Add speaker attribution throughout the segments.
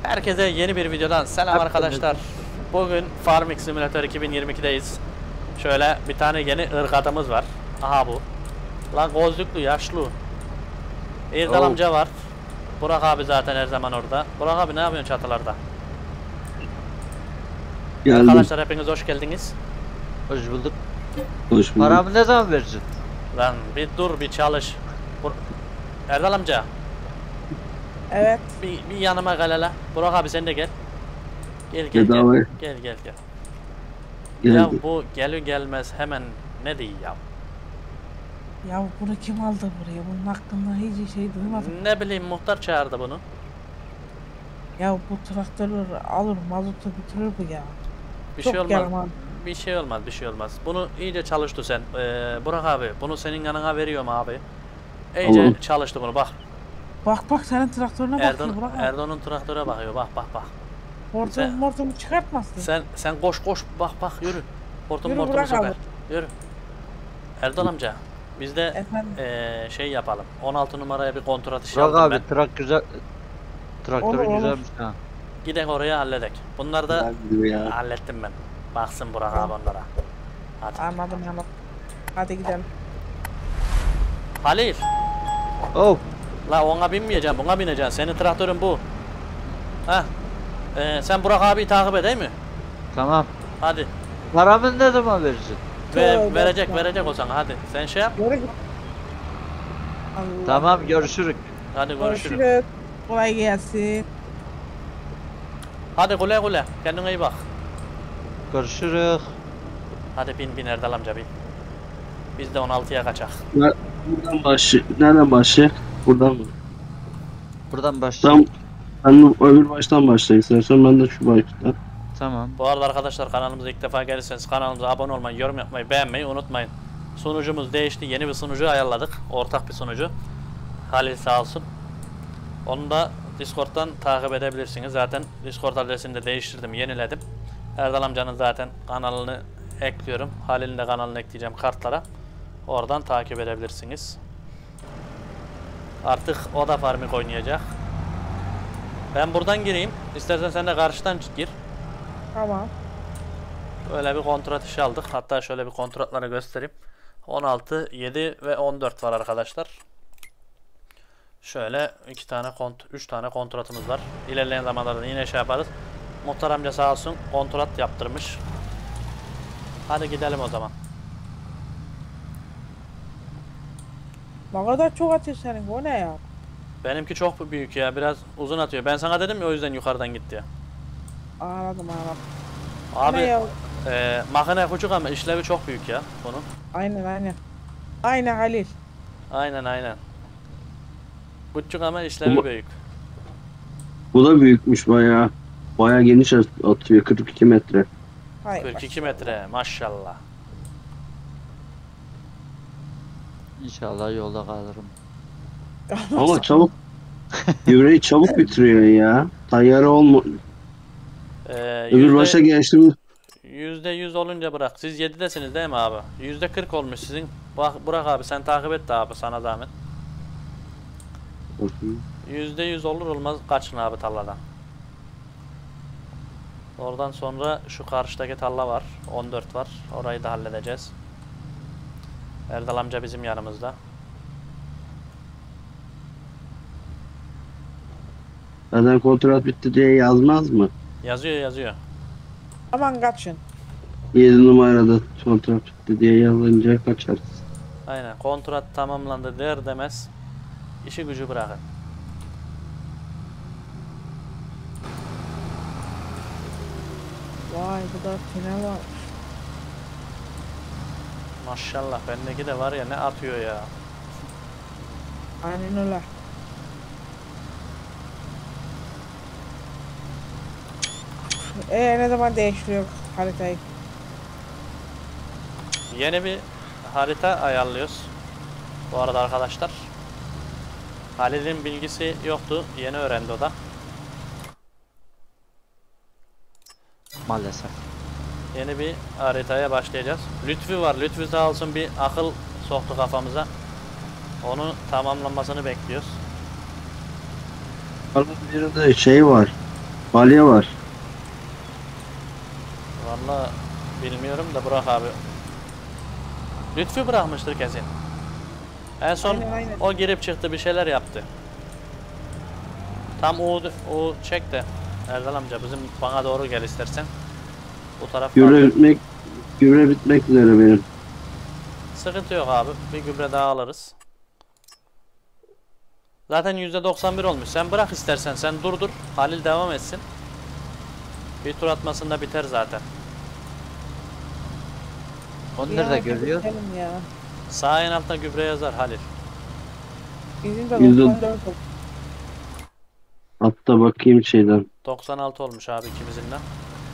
Speaker 1: Herkese yeni bir videodan selam arkadaşlar. Bugün Farming Simulator 2022'deyiz. Şöyle bir tane yeni ırgatımız var. Aha bu. Lan gözlüklü yaşlı. Erdal amca var. Burak abi zaten her zaman orada. Burak abi ne yapıyorsun çatılarda?
Speaker 2: Geldim.
Speaker 1: Arkadaşlar hepiniz hoş geldiniz.
Speaker 3: Hoş bulduk.
Speaker 2: Hoş bulduk.
Speaker 3: Paramı ne zaman vereceksin?
Speaker 1: Lan bir dur bir çalış. Erdal amca.
Speaker 4: Evet.
Speaker 1: Bir yanıma gel hele. Burak abi sen de gel. Gel gel
Speaker 2: Bedava.
Speaker 1: gel. Gel. Ya
Speaker 2: Geldim.
Speaker 1: bu gelir gelmez hemen ne diyeyim ya?
Speaker 4: Ya bunu kim aldı buraya? Bunun hakkında hiç şey duymadım.
Speaker 1: Ne bileyim muhtar çağırdı bunu.
Speaker 4: Ya bu traktörü alır mazotu bitirir bu ya.
Speaker 1: Bir
Speaker 4: Çok
Speaker 1: şey olmaz.
Speaker 4: yaramaz.
Speaker 1: Bir şey olmaz. Bunu iyice çalıştı sen. Burak abi bunu senin yanına veriyorum abi. İyice
Speaker 2: Tamam.
Speaker 1: çalıştı bunu bak.
Speaker 4: Bak senin traktörüne bakıyor Burak abi.
Speaker 1: Erdoğan'ın traktöre bakıyor bak. sen-
Speaker 4: Hortumu çıkartmasın.
Speaker 1: Sen koş bak yürü.
Speaker 4: Yürü
Speaker 1: Hortumu
Speaker 4: Burak
Speaker 1: söker.
Speaker 4: abi.
Speaker 1: Yürü. Erdoğan amca biz de
Speaker 4: Efendim.
Speaker 1: şey yapalım. 16 numaraya bir kontrat işi
Speaker 3: Burak
Speaker 1: aldım
Speaker 3: abi
Speaker 1: ben.
Speaker 3: traktörün
Speaker 4: Olur.
Speaker 3: güzelmiş ha.
Speaker 1: Gidelim oraya halledek. Bunları da
Speaker 2: Geldim ya.
Speaker 1: hallettim ben. Baksın Burak abi onlara. Hadi.
Speaker 4: Anladım. Hadi gidelim.
Speaker 1: Halil.
Speaker 3: Oh.
Speaker 1: La ona binmeyeceğim, buna bineceksin. Senin traktörün bu. Ha. Sen Burak abiyi takip edeyim mi?
Speaker 3: Tamam.
Speaker 1: Hadi.
Speaker 3: Paramı ne zaman vereceksin?
Speaker 4: Tövbe
Speaker 1: Verecek
Speaker 4: estağfurullah.
Speaker 1: o sana hadi. Sen şey yap.
Speaker 4: Yürü git. Allah.
Speaker 3: Tamam görüşürük.
Speaker 1: Hadi görüşürüz.
Speaker 4: Görüşürüz. Kolay gelsin.
Speaker 1: Hadi güle. Kendine iyi bak.
Speaker 3: Görüşürük.
Speaker 1: Hadi bin Erdal amca bin. Biz de 16'ya kaçak.
Speaker 2: Buradan nereden başlayacak? Buradan mı?
Speaker 3: Buradan başlayalım.
Speaker 2: Sen öbür baştan başla istersen, ben de şu baştan.
Speaker 3: Tamam.
Speaker 1: Bu arada arkadaşlar kanalımıza ilk defa gelirseniz kanalımıza abone olmayı, yorum yapmayı, beğenmeyi unutmayın. Sunucumuz değişti. Yeni bir sunucu ayarladık. Ortak bir sunucu. Halil sağ olsun. Onu da Discord'dan takip edebilirsiniz. Zaten Discord adresini de değiştirdim, yeniledim. Erdal amcanın zaten kanalını ekliyorum. Halil'in de kanalını ekleyeceğim kartlara. Oradan takip edebilirsiniz. Artık o da farming oynayacak. Ben buradan gireyim. İstersen sen de karşıdan gir.
Speaker 4: Tamam.
Speaker 1: Böyle bir kontrat işi aldık. Hatta şöyle bir kontratları göstereyim. 16, 7 ve 14 var arkadaşlar. Şöyle 3 tane kontratımız var. İlerleyen zamanlarda yine şey yaparız. Muhtar amca sağ olsun kontrat yaptırmış. Hadi gidelim o zaman.
Speaker 4: Ne kadar çok atıyor senin, o ne ya?
Speaker 1: Benimki çok büyük ya, biraz uzun atıyor. Ben sana dedim ya, o yüzden yukarıdan gitti ya.
Speaker 4: Anladım. Ne
Speaker 1: Abi
Speaker 4: ya?
Speaker 1: makine küçük ama işlevi çok büyük ya bunun.
Speaker 4: Aynen Halil.
Speaker 1: Aynen. Küçük ama işlevi büyük.
Speaker 2: Bu da büyükmüş bayağı. Bayağı geniş atıyor, 42 metre.
Speaker 4: Hayır.
Speaker 1: 42 metre maşallah.
Speaker 3: İnşallah yolda kalırım.
Speaker 2: Ama çabuk. Gübreyi çabuk bitiriyor ya. Tayyare öbür başa geçtim.
Speaker 1: %100 olunca bırak. Siz 7'desiniz değil mi abi? %40 olmuş sizin. Bak Burak abi sen takip et de abi, sana zahmet. %100 olur olmaz kaçın abi tarladan. Oradan sonra şu karşıdaki tarla var. 14 var. Orayı da halledeceğiz. Erdal amca bizim yanımızda.
Speaker 2: Zaten kontrat bitti diye yazmaz mı?
Speaker 1: Yazıyor.
Speaker 4: Aman kaçın.
Speaker 2: 7 numarada kontrat bitti diye yazınca kaçarız.
Speaker 1: Aynen. Kontrat tamamlandı der demez işi gücü bırakın.
Speaker 4: Vay, bu da tünel var.
Speaker 1: Maşallah bendeki de var ya, ne atıyor ya.
Speaker 4: Aynen öyle. Ne zaman değiştiriyor haritayı?
Speaker 1: Yeni bir harita ayarlıyoruz. Bu arada arkadaşlar, Halil'in bilgisi yoktu. Yeni öğrendi o da.
Speaker 3: Maalesef.
Speaker 1: Yeni bir haritaya başlayacağız. Lütfü var. Lütfü sağ olsun bir akıl soktu kafamıza. Onun tamamlanmasını bekliyoruz.
Speaker 2: Onun birinde şey var. Balya var.
Speaker 1: Vallahi bilmiyorum da Burak abi. Lütfü bırakmıştır kesin. En son
Speaker 4: Aynen.
Speaker 1: o girip çıktı, bir şeyler yaptı. Tam o çek de Erdal amca bizim bana doğru gel istersen. Bu taraf
Speaker 2: Gübre
Speaker 1: kaldı.
Speaker 2: bitmek, gübre bitmek üzere benim.
Speaker 1: Sıkıntı yok abi. Bir gübre daha alırız. Zaten %91 olmuş. Sen bırak istersen. Sen durdur. Halil devam etsin. Bir tur atmasında biter zaten.
Speaker 3: Onları da görüyor.
Speaker 4: Gidelim ya.
Speaker 1: Sağ en altta gübre yazar Halil.
Speaker 4: Bizim de
Speaker 2: Yüzde-
Speaker 4: 94 oldu.
Speaker 2: Hatta bakayım şeyden.
Speaker 1: 96 olmuş abi ikimizin de.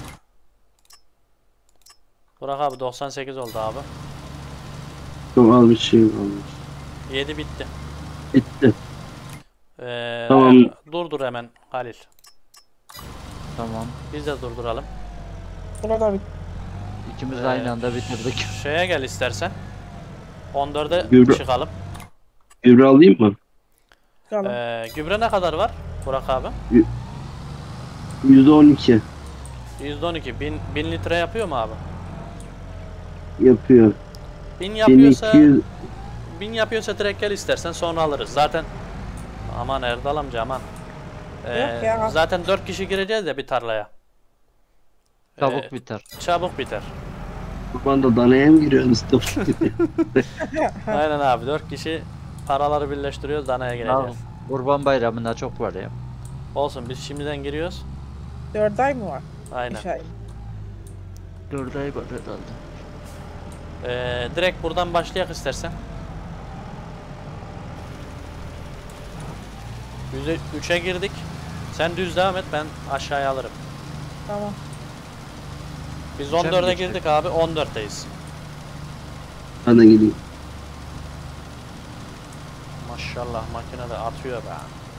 Speaker 1: Burak abi 98 oldu abi.
Speaker 2: Çok az bir şey kalmış.
Speaker 1: 7 bitti.
Speaker 2: Bitti.
Speaker 1: Tamam.
Speaker 2: Tamam.
Speaker 1: Durdur hemen Halil.
Speaker 3: Tamam.
Speaker 1: Biz de durduralım.
Speaker 4: Buna da bir
Speaker 3: İkimiz aynı anda bitirdik.
Speaker 1: Şeye gel istersen. 14'e
Speaker 2: Gübre-
Speaker 1: çıkalım.
Speaker 2: Gübre alayım mı?
Speaker 4: çıkalım.
Speaker 1: Gübre ne kadar var Burak abi?
Speaker 2: %12
Speaker 1: %12. 1000 litre yapıyor mu abi?
Speaker 2: yapıyor.
Speaker 1: 1000 yapıyorsa
Speaker 2: 1200
Speaker 1: 1000 yapıyorsa direkt gel istersen, sonra alırız. Zaten aman Erdal amca aman.
Speaker 4: Yok ya.
Speaker 1: Zaten 4 kişi gireceğiz ya bir tarlaya.
Speaker 3: Çabuk biter.
Speaker 1: Çabuk biter.
Speaker 2: Kurban danaya mı giriyorsunuz?
Speaker 1: Aynen abi, 4 kişi paraları birleştiriyoruz, danaya
Speaker 3: Ya,
Speaker 1: gireceğiz.
Speaker 3: Kurban Bayramı'nda çok var ya.
Speaker 1: Olsun, biz şimdiden giriyoruz.
Speaker 4: 4 ay mı var?
Speaker 1: Aynen.
Speaker 4: 5 ay.
Speaker 3: 4 ay var herhalde.
Speaker 1: Direkt buradan başlayak istersen. 3'e girdik. Sen düz devam et, ben aşağıya alırım.
Speaker 4: Tamam.
Speaker 1: Biz
Speaker 3: Üçe mi
Speaker 1: 14'e
Speaker 3: geçtik?
Speaker 1: girdik abi, 14'teyiz.
Speaker 2: Hadi gideyim.
Speaker 1: Maşallah makine de atıyor be.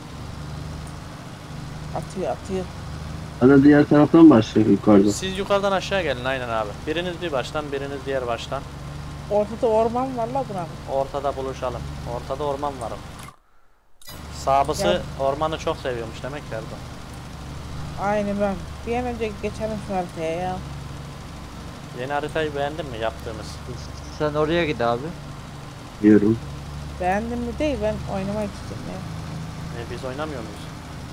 Speaker 4: Atıyor.
Speaker 2: Hadi diğer taraftan başlayalım yukarıda.
Speaker 1: Siz yukarıdan aşağı gelin aynen abi. Biriniz bir baştan, biriniz diğer baştan.
Speaker 4: Ortada orman var la buranın.
Speaker 1: Ortada buluşalım. Ortada orman var. Sahibi
Speaker 4: Ya.
Speaker 1: ormanı çok seviyormuş demek ki Erdoğan.
Speaker 4: Aynı ben. Bir an önce geçelim şu haritaya ya.
Speaker 1: Yeni haritayı beğendin mi yaptığımız?
Speaker 3: Sen oraya git abi.
Speaker 2: Diyorum.
Speaker 4: Beğendim mi değil, ben oynamak istiyorum ya.
Speaker 1: Biz oynamıyor muyuz?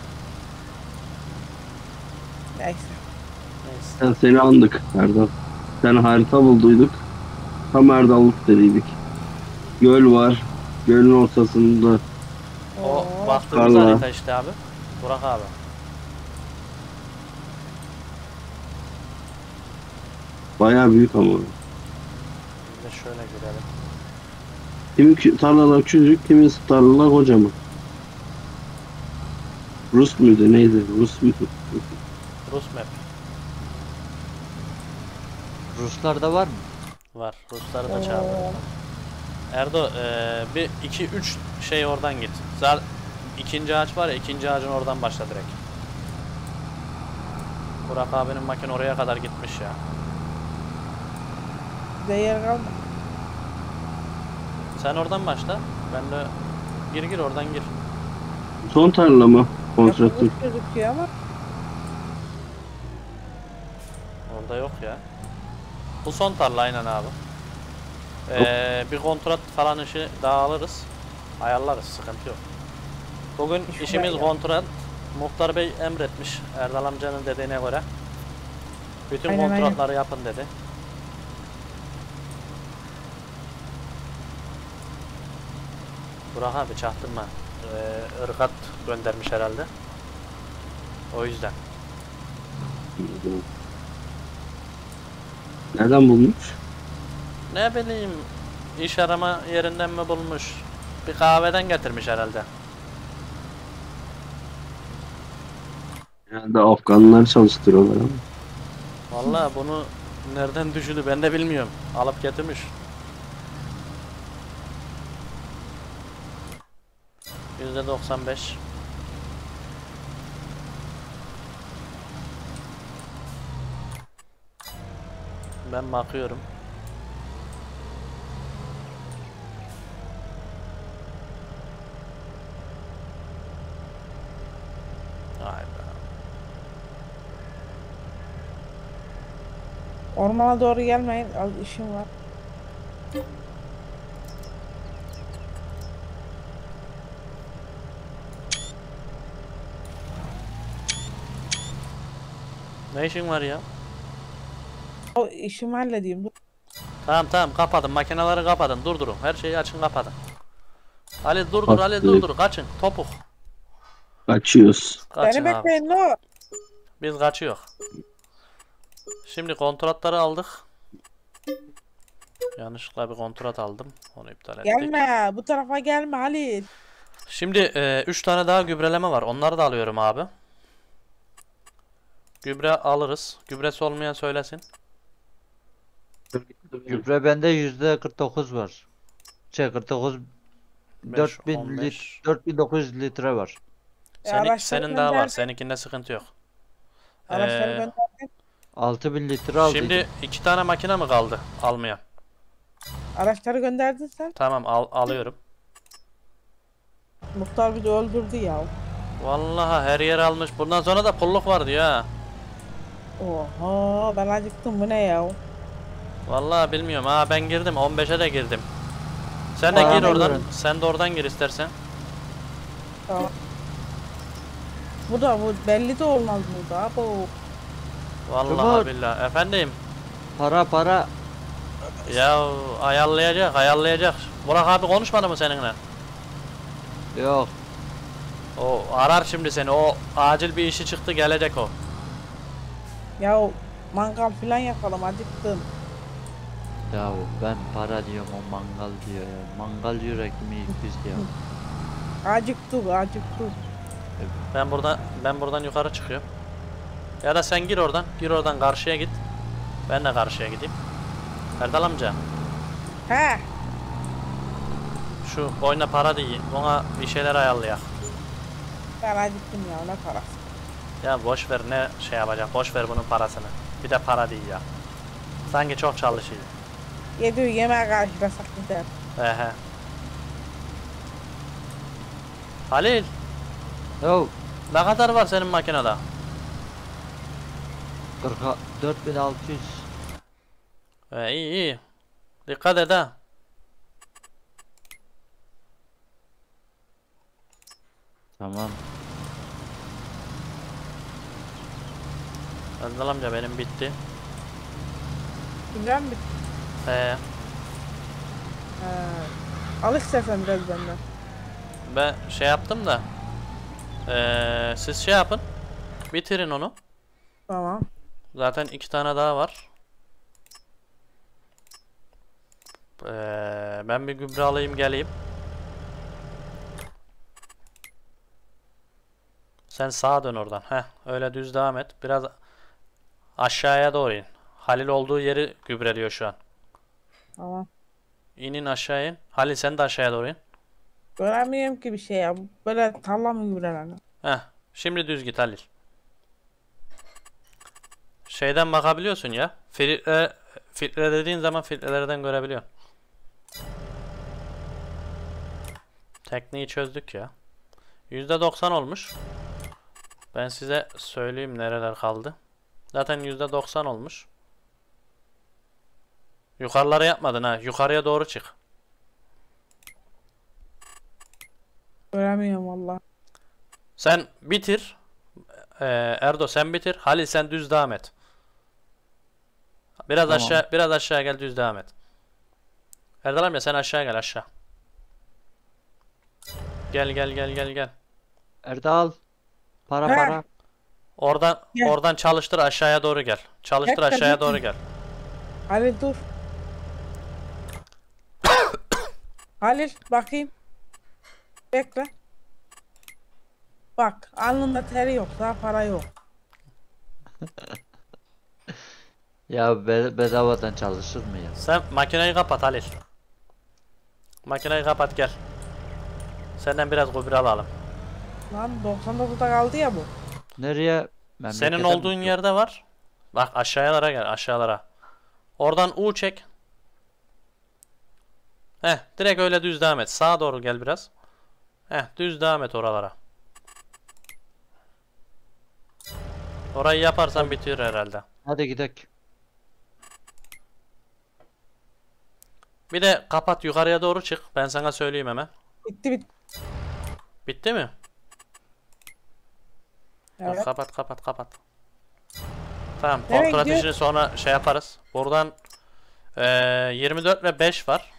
Speaker 4: Neyse.
Speaker 1: Neyse.
Speaker 2: Seni andık Erdal. Sen harita bulduyduk. Tam Erdallık dediydik. Göl var. Gölün ortasında
Speaker 1: O
Speaker 4: Oo.
Speaker 1: baktığımız
Speaker 2: Vallahi.
Speaker 1: harita işte abi. Burak abi.
Speaker 2: bayağı büyük ama.
Speaker 1: Biz de şöyle girelim.
Speaker 2: Kimin tarlalar küçücük, kimin tarlalar kocaman. Rus muydu neydi? Rus muydu?
Speaker 1: Rus map
Speaker 3: Ruslarda var mı?
Speaker 1: var. Rusları da çağırdı.
Speaker 4: Oo.
Speaker 1: Erdo bir 2-3 şey oradan git. Zaten ikinci ağaç var ya, ikinci ağacın oradan başla direkt. Burak abinin makine oraya kadar gitmiş ya.
Speaker 4: Bize yer kalmadı.
Speaker 1: Sen oradan başla. Ben de gir oradan gir.
Speaker 2: Son tarla mı? Kontratı.
Speaker 4: Yapılmış gözüküyor ama
Speaker 1: Orada yok ya. Bu son tarla aynen abi. Bir kontrat falan işi daha alırız. Ayarlarız, sıkıntı yok. Bugün
Speaker 4: İş
Speaker 1: işimiz
Speaker 4: var ya.
Speaker 1: kontrat. Muhtar Bey emretmiş Erdal amcanın dediğine göre. Bütün
Speaker 4: Aynen,
Speaker 1: kontratları yapın dedi. Burak abi çaktırma. Irgat göndermiş herhalde. O yüzden.
Speaker 2: Nereden bulmuş?
Speaker 1: Ne bileyim, iş arama yerinden mi bulmuş? Bir kahveden getirmiş herhalde.
Speaker 2: Yani Afganlar çalıştırıyorlar ama.
Speaker 1: Vallahi bunu nereden düşündü ben de bilmiyorum. Alıp getirmiş. %95. Ben bakıyorum. Vay be.
Speaker 4: Ormana doğru gelmeyin. Az işim var.
Speaker 1: Ne işin var ya?
Speaker 4: O işimi halledeyim. Dur.
Speaker 1: Tamam kapatın. Makineleri kapatın. Durdurun. Her şeyi açın kapatın. Ali durdur.
Speaker 2: Bak,
Speaker 1: Ali durdur. Kaçın. Topuk.
Speaker 2: Kaçıyoruz.
Speaker 1: Kaçın
Speaker 4: Beni
Speaker 1: abi.
Speaker 4: bekleyin no.
Speaker 1: Biz kaçıyor. Şimdi kontratları aldık. Yanlışlıkla bir kontrat aldım. Onu iptal ettik.
Speaker 4: Gelme. Bu tarafa gelme Halil.
Speaker 1: Şimdi 3 tane daha gübreleme var. Onları da alıyorum abi. Gübre alırız. Gübresi olmayan söylesin.
Speaker 3: Gübre bende %49 var. 49
Speaker 1: 5,
Speaker 3: 4000
Speaker 1: 15.
Speaker 3: 4900 litre var.
Speaker 4: Araçları
Speaker 1: Senin daha var.
Speaker 4: gönder.
Speaker 1: Seninkinde sıkıntı yok.
Speaker 4: Araçları
Speaker 1: Ee,
Speaker 4: gönderdin.
Speaker 3: 6000 litre aldıydım.
Speaker 1: Şimdi 2 tane makine mi kaldı almayan?
Speaker 4: Araçları gönderdin sen.
Speaker 1: Tamam alıyorum.
Speaker 4: Muhtar bizi öldürdü ya.
Speaker 1: Vallahi her yer almış. Bundan sonra da pulluk var diyor ha.
Speaker 4: Oha ben acıktım bu ne ya?
Speaker 1: Vallahi bilmiyorum ha, ben girdim 15'e de girdim. Sen de
Speaker 3: Tamam,
Speaker 1: gir oradan.
Speaker 3: buyurun.
Speaker 1: Sen de oradan gir istersen.
Speaker 4: Tamam. Bu belli de olmaz burada. Bu
Speaker 1: Vallahi
Speaker 3: Cumhur.
Speaker 1: billahi. Efendim.
Speaker 3: Para.
Speaker 1: Ya ayarlayacak. Burak abi konuşmadı mı seninle?
Speaker 3: Yok.
Speaker 1: O arar şimdi seni. O acil bir işi çıktı, gelecek o.
Speaker 4: ya mangal falan yapalım acıktım.
Speaker 3: Ya ben para diyorum, o mangal diyor ya. Mangal yürekli miyiz biz ya?
Speaker 4: Acıktık.
Speaker 1: Ben buradan yukarı çıkıyorum. Ya da sen gir oradan. Gir oradan karşıya git. Ben de karşıya gideyim. Erdal amca.
Speaker 4: He.
Speaker 1: Şu oyuna para değil. Ona bir şeyler ayarlayak.
Speaker 4: Ben acıktım ya ne parası.
Speaker 1: Ya boş ver, ne şey yapacak. Boş ver bunun parasını. Bir de para değil ya. Sanki çok çalışıyor.
Speaker 4: Yediği yemeğe karşılasak gider.
Speaker 1: Ehe. Halil,
Speaker 3: Yo,
Speaker 1: ne kadar var senin makinede?
Speaker 3: 44.600.
Speaker 1: İyi. Dikkat et ha.
Speaker 3: Tamam.
Speaker 1: Erdal amca benim bitti.
Speaker 4: Güzel mi? Al istersen biraz benden.
Speaker 1: Ben şey yaptım da. Siz şey yapın. Bitirin onu.
Speaker 4: Tamam.
Speaker 1: Zaten 2 tane daha var. Ben bir gübre alayım geleyim. Sen sağa dön oradan. Heh, öyle düz devam et. Biraz aşağıya doğru in. Halil olduğu yeri gübreliyor şu an.
Speaker 4: Tamam.
Speaker 1: İnin aşağı in. Halil sen de aşağıya doğru in.
Speaker 4: Göremiyorum ki bir şey ya. Böyle tarla mı gübreler?
Speaker 1: Heh, şimdi düz git Halil. Şeyden bakabiliyorsun ya. Filtre dediğin zaman filtrelerden görebiliyorsun. Tekniği çözdük ya. %90 olmuş. Ben size söyleyeyim nereler kaldı. Zaten %90 olmuş. Yukarılara yapmadın ha. Yukarıya doğru çık.
Speaker 4: Göremiyorum valla.
Speaker 1: Sen bitir. Erdo sen bitir. Halil sen düz devam et. Biraz
Speaker 3: Tamam.
Speaker 1: biraz aşağı gel, düz devam et. Erdal amca sen aşağı gel, aşağı. Gel.
Speaker 3: Erdal. Para
Speaker 4: He.
Speaker 3: para.
Speaker 4: Gel.
Speaker 1: Oradan çalıştır aşağıya doğru gel. Çalıştır
Speaker 4: Bekle,
Speaker 1: aşağıya
Speaker 4: bekle.
Speaker 1: doğru gel.
Speaker 4: Halil dur. Halil bakayım. Bekle. Bak alnında teri yok. Daha para yok.
Speaker 3: Ya bedavadan çalışır mı ya?
Speaker 1: Sen makineyi kapat Halil. Makineyi kapat gel. Senden biraz gübre alalım.
Speaker 4: Lan 99'da kaldı ya bu.
Speaker 3: Nereye?
Speaker 1: Senin
Speaker 3: Memlekete
Speaker 1: olduğun
Speaker 3: mi?
Speaker 1: yerde var. Bak aşağılara gel, aşağılara. Oradan U çek. Heh, direkt öyle düz devam et. Sağa doğru gel biraz. Heh, düz devam et oralara. Orayı yaparsan bitiyor herhalde.
Speaker 3: Hadi gidelim.
Speaker 1: Bir de kapat, yukarıya doğru çık. Ben sana söyleyeyim hemen.
Speaker 4: Bitti.
Speaker 1: Bitti mi?
Speaker 4: Evet.
Speaker 1: Kapat. Tamam,
Speaker 4: Nereye
Speaker 1: kontrol
Speaker 4: gidiyor?
Speaker 1: işini sonra şey yaparız. Buradan 24 ve 5 var.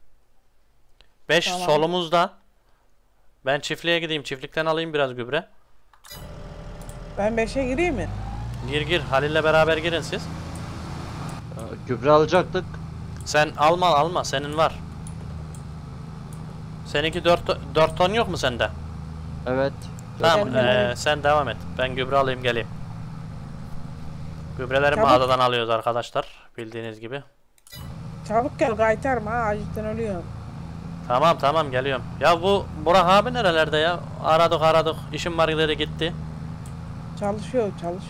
Speaker 1: 5
Speaker 4: Tamam.
Speaker 1: solumuzda. Ben çiftliğe gideyim. Çiftlikten alayım biraz gübre.
Speaker 4: Ben 5'e gireyim mi?
Speaker 1: Gir. Halil'le beraber girin siz.
Speaker 3: Gübre alacaktık.
Speaker 1: Sen alma. Senin var. Seninki 4 ton yok mu sende?
Speaker 3: Evet.
Speaker 1: Tamam,
Speaker 4: Ben
Speaker 1: sen devam et. Ben gübre alayım geleyim. Gübreleri
Speaker 4: Çabuk.
Speaker 1: mağazadan alıyoruz arkadaşlar. Bildiğiniz gibi.
Speaker 4: Çabuk gel kaytarma ha. Acıktan ölüyorum.
Speaker 1: Tamam geliyorum. Ya bu Burak abi nerelerde ya? Aradık. İşim var dedi gitti.
Speaker 4: Çalışıyor.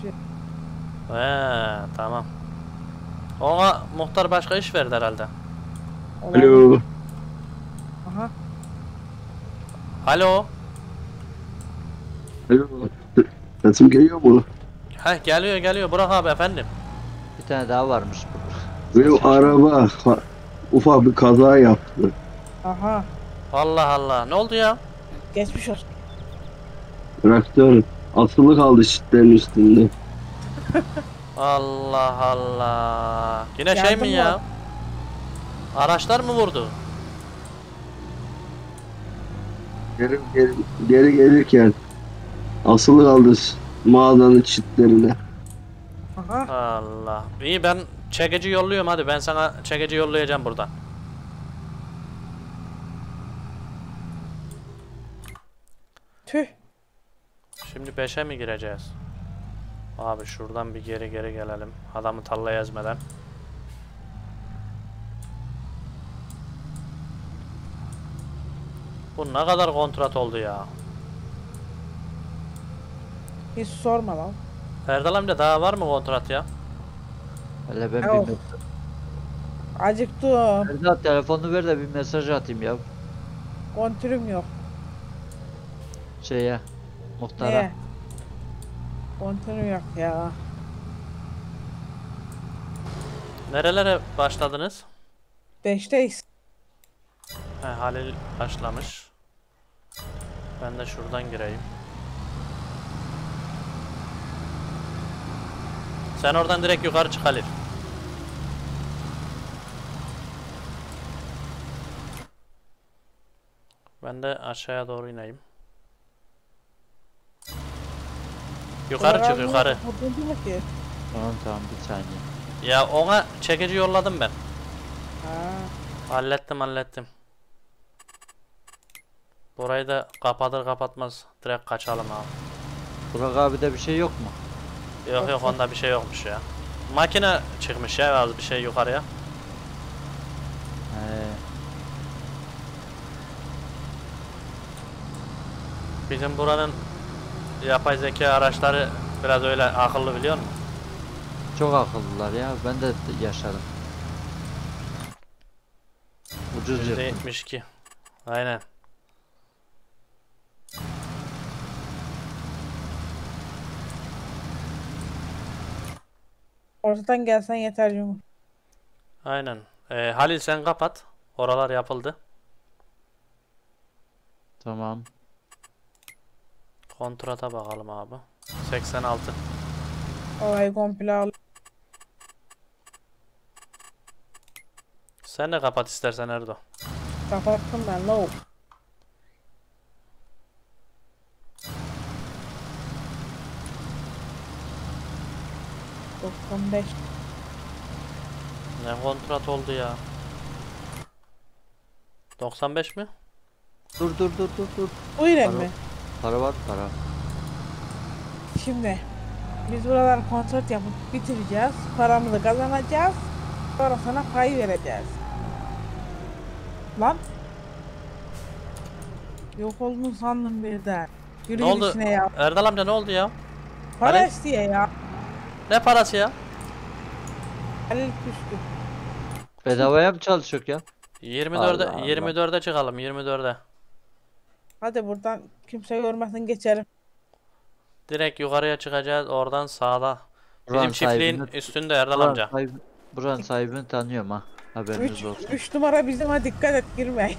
Speaker 1: Tamam. Ona muhtar başka iş verdi herhalde.
Speaker 2: Alo.
Speaker 4: Aha.
Speaker 1: Alo.
Speaker 2: Alo. Sesim geliyor mu?
Speaker 1: Heh, geliyor Burak abi efendim.
Speaker 3: Bir tane daha varmış burada.
Speaker 2: Benim araba ufak bir kaza yaptı.
Speaker 4: Aha.
Speaker 1: Allah. Ne oldu ya?
Speaker 4: Geçmiş olsun.
Speaker 2: Traktör asılı kaldı çitlerin üstünde.
Speaker 1: Allah. Yine şey mi
Speaker 4: Yardım
Speaker 1: ya?
Speaker 4: var.
Speaker 1: Araçlar mı vurdu?
Speaker 2: Geri gelirken asılı kaldı mağazanın çitlerine.
Speaker 4: Aha.
Speaker 1: Allah. İyi, ben çekici yolluyorum, hadi ben sana çekici yollayacağım buradan.
Speaker 4: Tüh.
Speaker 1: Şimdi 5'e mi gireceğiz? Abi şuradan bir geri gelelim. Adamı tarlaya ezmeden. Bu ne kadar kontrat oldu ya?
Speaker 4: Hiç sorma lan.
Speaker 1: Erdal amca daha var mı kontrat ya?
Speaker 3: Hele ben
Speaker 4: Yok.
Speaker 3: bir
Speaker 4: Acıktım.
Speaker 3: Erdal telefonunu ver de bir mesaj atayım ya.
Speaker 4: Kontürüm yok.
Speaker 3: Şeye. Muhtara.
Speaker 4: Neye? Kontürüm yok ya.
Speaker 1: Nerelere başladınız?
Speaker 4: 5'teyiz.
Speaker 1: Halil başlamış. Ben de şuradan gireyim. Sen oradan direkt yukarı çık Halil. Ben de aşağıya doğru ineyim. Yukarı çık, yukarı.
Speaker 4: Vurdun mu ki?
Speaker 3: Tamam bir saniye.
Speaker 1: Ya ona çekici yolladım ben.
Speaker 4: Ha.
Speaker 1: Hallettim. Burayı da kapatır kapatmaz direkt kaçalım abi.
Speaker 3: Burak abi de bir şey yok mu?
Speaker 1: Yok onda bir şey yokmuş ya. Makine çıkmış ya az bir şey yukarıya.
Speaker 3: He.
Speaker 1: Bizim buranın yapay zeka araçları biraz öyle akıllı, biliyor musun?
Speaker 3: Çok akıllılar ya. Ben de yaşadım. Ucuz yırttım.
Speaker 1: %72. Aynen.
Speaker 4: Ortadan gelsen yeter Cumhur.
Speaker 1: Aynen. Halil sen kapat. Oralar yapıldı.
Speaker 3: Tamam.
Speaker 1: Kontrata bakalım abi. 86.
Speaker 4: Orayı komple al.
Speaker 1: Sen de kapat istersen Erdo.
Speaker 4: Kapattım ben lavuk. ...95.
Speaker 1: Ne kontrat oldu ya? 95 mi?
Speaker 3: Dur.
Speaker 4: Buyurun
Speaker 3: Para-
Speaker 4: mi?
Speaker 3: Para var para.
Speaker 4: Şimdi biz buralar kontrat yapıp bitireceğiz. Paramızı kazanacağız. Sonra sana pay vereceğiz. Lan. Yok oldun sandım birden. Yürü
Speaker 1: Ne
Speaker 4: git
Speaker 1: oldu?
Speaker 4: işine ya.
Speaker 1: Erdal amca ne oldu ya?
Speaker 4: Para
Speaker 1: Hani?
Speaker 4: istiyor ya.
Speaker 1: Ne parası ya?
Speaker 4: Halil düştü.
Speaker 3: Bedavaya mı çalışıyor ya?
Speaker 1: 24'e
Speaker 3: Allah Allah.
Speaker 1: 24'e çıkalım, 24'e.
Speaker 4: Hadi buradan kimse görmesin geçerim.
Speaker 1: Direkt yukarıya çıkacağız, oradan sağda. Bizim
Speaker 3: Buranın
Speaker 1: çiftliğin
Speaker 3: sahibini-
Speaker 1: üstünde Erdal amca.
Speaker 3: Buranın sahibini tanıyorum ha. Haberiniz olsun.
Speaker 4: 3 numara bizim, ha dikkat et girmeyin.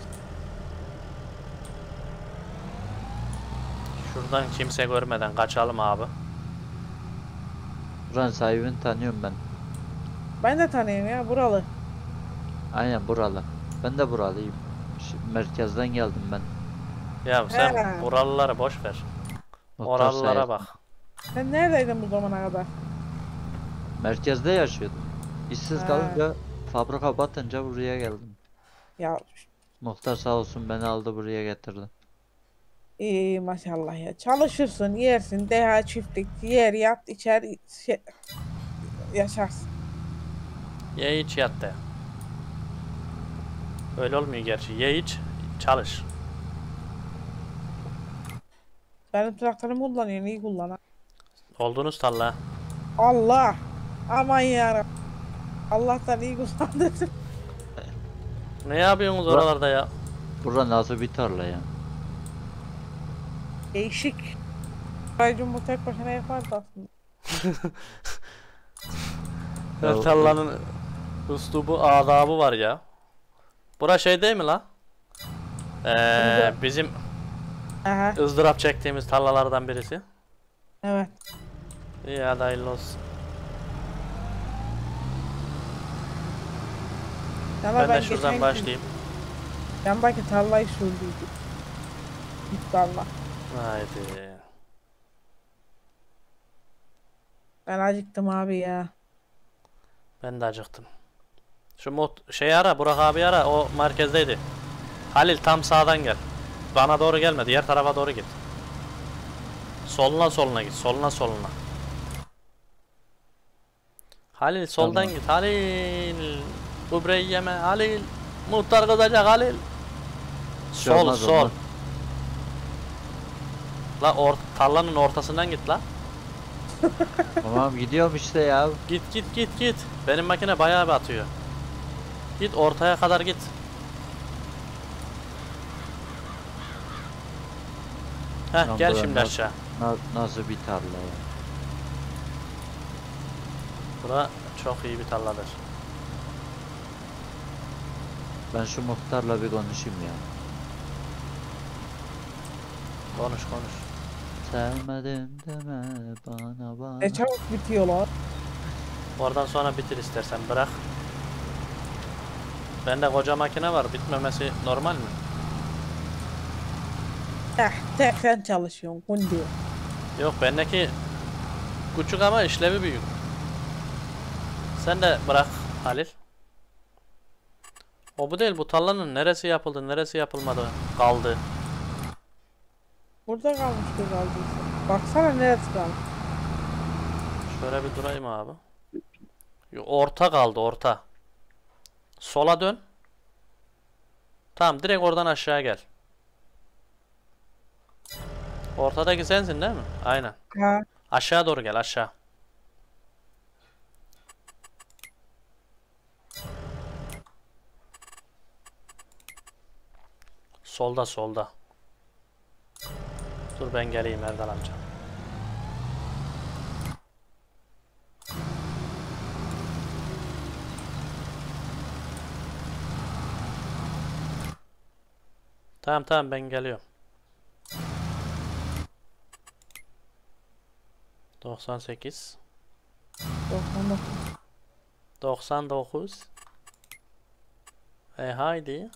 Speaker 1: Şuradan kimse görmeden kaçalım abi.
Speaker 3: Buranın sahibini tanıyorum ben.
Speaker 4: Ben de tanıyorum ya, buralı.
Speaker 3: Aynen buralı. Ben de buralıyım. Merkezden geldim ben.
Speaker 1: Ya sen
Speaker 4: He.
Speaker 1: buralıları boş ver.
Speaker 3: Muhtar
Speaker 1: Oralılara
Speaker 3: sayesinde.
Speaker 1: bak.
Speaker 4: Sen neredeydin bu zamana kadar?
Speaker 3: Merkezde yaşıyordum. İşsiz
Speaker 4: Ha.
Speaker 3: kalınca fabrika batınca buraya geldim.
Speaker 4: Ya
Speaker 3: Muhtar sağ olsun beni aldı buraya getirdi.
Speaker 4: iyi maşallah ya. Çalışırsın, yersin, deha çiftlik, yer, yat, içer, yaşarsın.
Speaker 1: Ye iç yat de. Öyle olmuyor gerçi. Ye iç çalış.
Speaker 4: Benim traktörümü kullanıyorsun, iyi kullan ha.
Speaker 1: Oldunuz talla.
Speaker 4: Allah! Aman yarabbim. Allah'tan iyi kullan dedim.
Speaker 1: Ne yapıyorsunuz oralarda ya?
Speaker 3: Bura nasıl bir tarla ya?
Speaker 4: Değişik. Raycum bu tek başına yapardı aslında.
Speaker 1: Her tallanın üslubu, adabı var ya. Bura şey değil mi la? Bizim
Speaker 4: Aha,
Speaker 1: ızdırap çektiğimiz tarlalardan birisi.
Speaker 4: evet.
Speaker 1: İyi hadi hayırlı olsun.
Speaker 4: Ama
Speaker 1: Ben de şuradan
Speaker 4: geçen gün
Speaker 1: başlayayım.
Speaker 4: Yandaki tarlayı sürdüydüm. Bir tarla.
Speaker 1: Haydi.
Speaker 4: Ben acıktım abi ya.
Speaker 1: Ben de acıktım. Şu şeyi ara, Burak abi ara, o merkezdeydi. Halil tam sağdan gel. Bana doğru gelme, diğer tarafa doğru git. Soluna git, soluna. Halil soldan
Speaker 3: Tamam.
Speaker 1: git, Halil. Böbreği yeme, Halil. Muhtar kızacak Halil. Sol,
Speaker 3: olmaz,
Speaker 1: sol.
Speaker 3: olmaz.
Speaker 1: La tarlanın ortasından git la.
Speaker 3: Tamam gidiyorum işte ya.
Speaker 1: Git. Benim makine bayağı bir atıyor. Git ortaya kadar git. Heh
Speaker 3: Lan
Speaker 1: gel
Speaker 3: bura
Speaker 1: şimdi
Speaker 3: nasıl-
Speaker 1: aşağı.
Speaker 3: Nasıl bir tarla ya?
Speaker 1: Bura çok iyi bir tarladır.
Speaker 3: Ben şu muhtarla bir konuşayım ya.
Speaker 1: Konuş.
Speaker 3: Sevmedim deme bana.
Speaker 4: Ne çabuk bitiyorlar.
Speaker 1: Oradan sonra bitir istersen bırak. Bende koca makine var, bitmemesi normal mi?
Speaker 4: Tek sen çalışıyorsun kundi.
Speaker 1: Yok bendeki küçük ama işlevi büyük. Sen de bırak Halil. O bu değil, bu tarlanın neresi yapıldı, neresi yapılmadı kaldı.
Speaker 4: Burada kalmış kız aldıysa. Baksana neresi kalmış.
Speaker 1: Şöyle bir durayım abi. Orta kaldı, orta. Sola dön. Tamam, direkt oradan aşağı gel. Ortadaki sensin değil mi? Aynen.
Speaker 4: Ha,
Speaker 1: Aşağı doğru gel, aşağı. Solda. Dur ben geleyim Erdal amca. Tamam ben geliyorum. 98
Speaker 4: dokun.
Speaker 1: 99 haydi.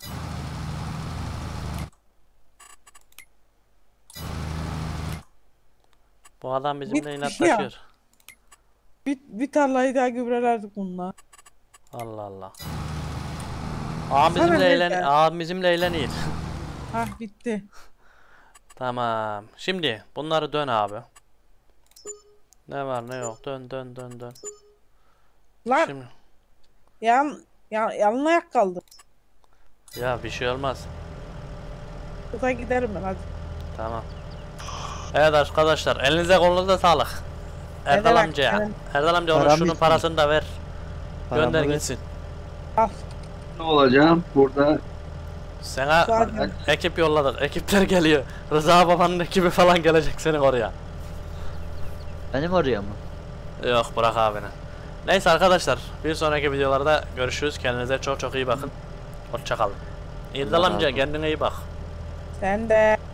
Speaker 1: Bu adam bizimle
Speaker 4: Bitmiş ya.
Speaker 1: inatlaşıyor.
Speaker 4: Bir tarlayı daha gübrelerdik bununla.
Speaker 1: Allah Allah. Ağam
Speaker 4: Sana
Speaker 1: bizimle
Speaker 4: ne
Speaker 1: eğlen,
Speaker 4: der?
Speaker 1: ağam bizimle eğleniyor.
Speaker 4: Hah bitti.
Speaker 1: Tamam. Şimdi bunları dön abi. Ne var ne yok. Dön.
Speaker 4: Lan
Speaker 1: Şimdi
Speaker 4: yalın ayak kaldı.
Speaker 1: ya bir şey olmaz.
Speaker 4: Burada giderim ben hadi.
Speaker 1: Tamam. Evet arkadaşlar, elinize kolunuza sağlık. Erdal
Speaker 4: demek,
Speaker 1: amcaya.
Speaker 4: benim-
Speaker 1: Erdal amca onun
Speaker 3: Param
Speaker 1: şunun
Speaker 3: bitmiyor.
Speaker 1: parasını da ver.
Speaker 3: Paramı
Speaker 1: Gönder
Speaker 3: ver.
Speaker 1: gitsin.
Speaker 4: Al.
Speaker 2: Ne olacağım? Burada
Speaker 1: Sana
Speaker 4: Zaten
Speaker 1: ekip yolladık. Ekipler geliyor. Rıza babanın ekibi falan gelecek senin oraya.
Speaker 3: Benim oraya mı?
Speaker 1: Yok bırak abine. Neyse arkadaşlar, bir sonraki videolarda görüşürüz. Kendinize çok çok iyi bakın. Hoşça kalın. İrdal
Speaker 3: Allah
Speaker 1: amca
Speaker 3: razı olsun.
Speaker 1: kendine iyi bak.
Speaker 4: Sen de.